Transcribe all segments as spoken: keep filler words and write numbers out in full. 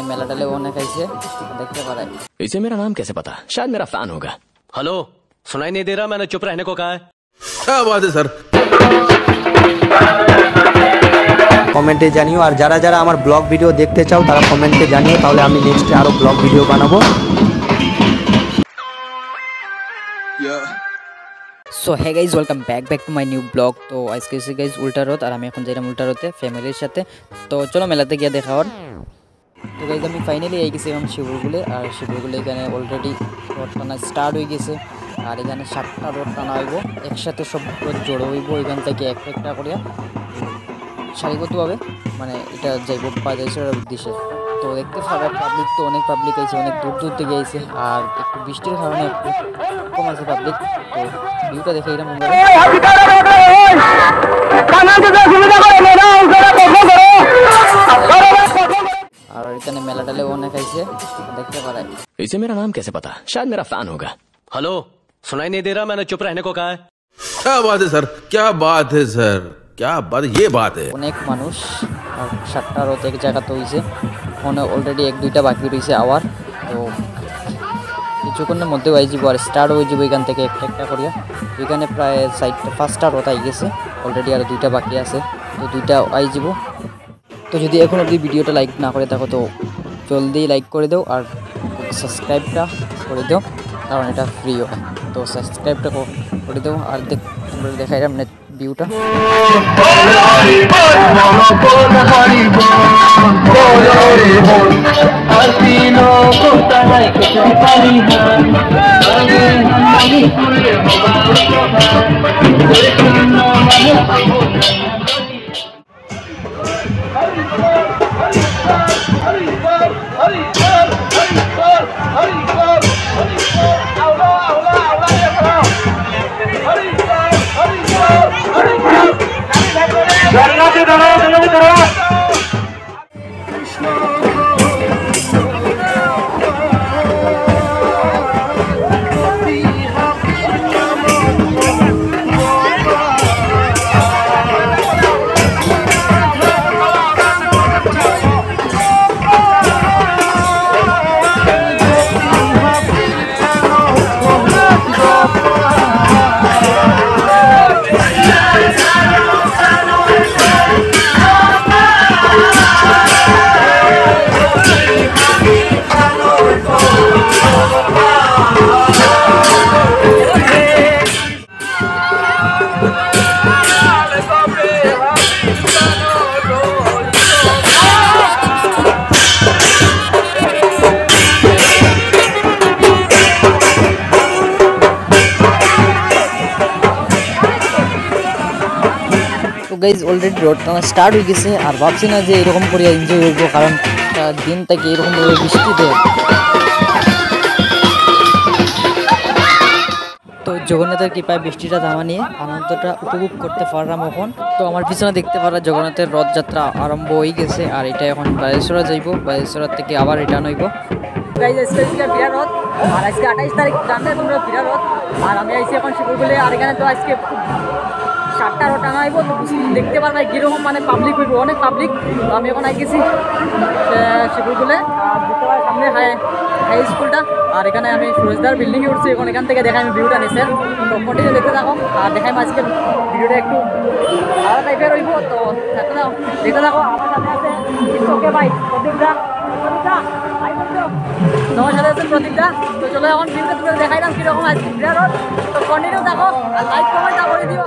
मेला डाले ओने कैसे देखते पारा इसे मेरा नाम कैसे पता? शायद मेरा फैन होगा। हेलो, सुनाई नहीं दे रहा? मैंने चुप रहने को कहा है। क्या बात है सर। কমেন্টে জানিও আর যারা যারা আমার ব্লগ ভিডিও দেখতে চাও তারা কমেন্টে জানিও, তাহলে আমি নেক্সট আরো ব্লগ ভিডিও বানাবো। So hey guys, welcome back back to my new blog. তো আজকে এসে গাইজ উল্টা রোদ, আর আমি এখন যাইলাম উল্টা রোদে ফ্যামিলির সাথে। তো চলো মেলাতে গিয়ে দেখা হন। তো গাইজ আমি ফাইনালি এই গেছি এখন শিবরগুলে, আর শিবরগুলে এখানে অলরেডি রোদ টানা স্টার্ট হয়ে গেছে। আর এখানে সাতটা রোদ টানা হইব, একসাথে সব রোদ জড়ো হইব এখান থেকে একটা একটা করিয়া সারিবদ্ধভাবে, মানে এটা যাইব বাজারের উদ্দেশ্যে। তো দেখতে পাবে পাবলিক তো অনেক পাবলিক আইছে, অনেক দূর দূর থেকে আইছে, আর একটু বৃষ্টির কারণে একটু কম আছে পাবলিক। তো ভিউটা দেখে এরকম আর এখানে মেলা ডালে অনেক আইছে দেখতে পারে। इसे मेरा नाम कैसे पता? शायद मेरा फैन होगा। हेलो, सुनाई नहीं दे रहा? मैंने चुप रहने को कहा है। क्या बात है सर, क्या बात है सर, क्या बात, ये बात है। অনেক মানুষ আর সাতটা রোদ এক জায়গাতে হয়েছে, ফোনে অলরেডি এক দুইটা বাকি রয়েছে আওয়ার। তো কিছুক্ষণের মধ্যে হয়ে যাব আর স্টার্ট হয়ে যাব এখান থেকে একটা একটা করিয়া। এখানে প্রায় সাইডটা পাঁচটা রোদ আই গেছে অলরেডি, আর দুইটা বাকি আছে, তো দুইটা আই যাব। তো যদি এখন অবধি ভিডিওটা লাইক না করে থাকো তো জলদি লাইক করে দাও, আর সাবস্ক্রাইবটা করে দাও, কারণ এটা ফ্রি হয়। তো সাবস্ক্রাইবটা করে দাও, আর দেখ তোমরা দেখাই মানে ভিউটা। গাইজ অলরেডি রোড টানা স্টার্ট হয়ে গেছে, আর ভাবছি না যে এরকম করে এনজয় করবো, কারণ দিন থেকে এরকম বৃষ্টিতে। তো জগন্নাথের কৃপায় বৃষ্টিটা থামা নিয়ে আনন্দটা উপভোগ করতে পারলাম এখন। তো আমার পিছনে দেখতে পারা জগন্নাথের রথযাত্রা আরম্ভ হয়ে গেছে, আর এটা এখন বালেশ্বরা যাইব, বালেশ্বরা থেকে আবার রিটার্ন হইব। ফিরা রথ, আর আজকে আঠাইশ তারিখ জানলে তোমরা ফিরা রথ, আর আমি আইসি এখন শিবরগুলে, আর এখানে তো আজকে সাতটা রোড টানা হইব। তো দেখতে পারবে কীরকম মানে পাবলিক হইব, অনেক পাবলিক। তো আমি এখন আই গেছি শিবরগুলে, আর দেখতে পাই সামনে হাই হাই স্কুলটা, আর এখানে আমি সুরেশদার বিল্ডিংয়ে উঠছি। এখন এখান থেকে দেখাই আমি ভিউটা নিয়েছেন। তো কন্টিনিউ দেখতে থাকো, আর দেখাই আজকে ভিডিওটা একটু আলাদা টাইপের হইব। তো দেখতে থাকো দেখতে থাকো আমার সাথে আছে ওকে ভাই প্রদীপদা, প্রদীপদা তোমার সাথে আছে প্রদীপদা। তো চলো এখন ভিডিওটা তুলে দেখাইলাম কীরকম আজকে ভিডিও। তো কন্টিনিউ দেখো, আর লাইক কমেন্টটা করে দিও।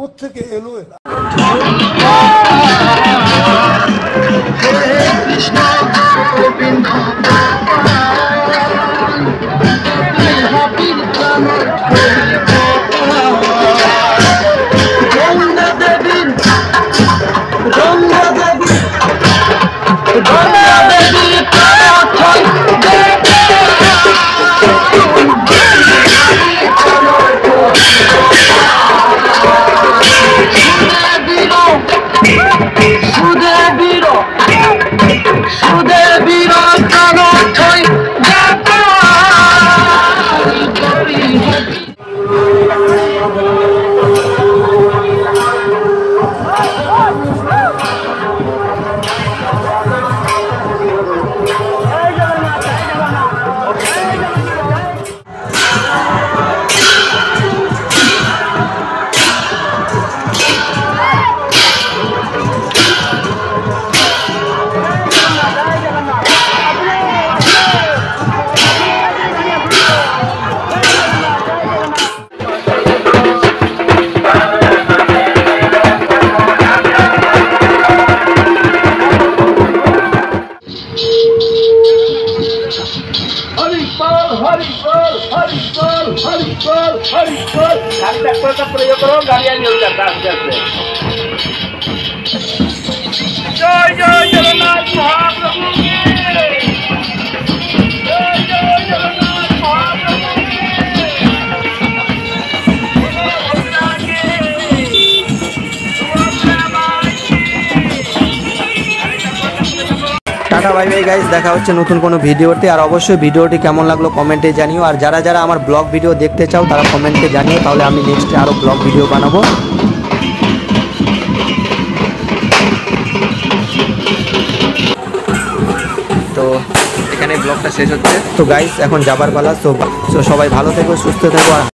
কোত্থেকে এলো এরা? টাটা বাই বাই গাইস, দেখা হচ্ছে নতুন কোনো ভিডিওতে। আর অবশ্যই ভিডিওটি কেমন লাগলো কমেন্টে জানিও। আর যারা যারা আমার ব্লগ ভিডিও দেখতে চাও তারা কমেন্টে জানিও, তাহলে আমি নেক্সটে আরও ব্লগ ভিডিও বানাবো। তো এখানে ব্লগটা শেষ হচ্ছে। তো গাইস এখন যাবার পালা। তো সবাই ভালো থেকো, সুস্থ থেকো। আর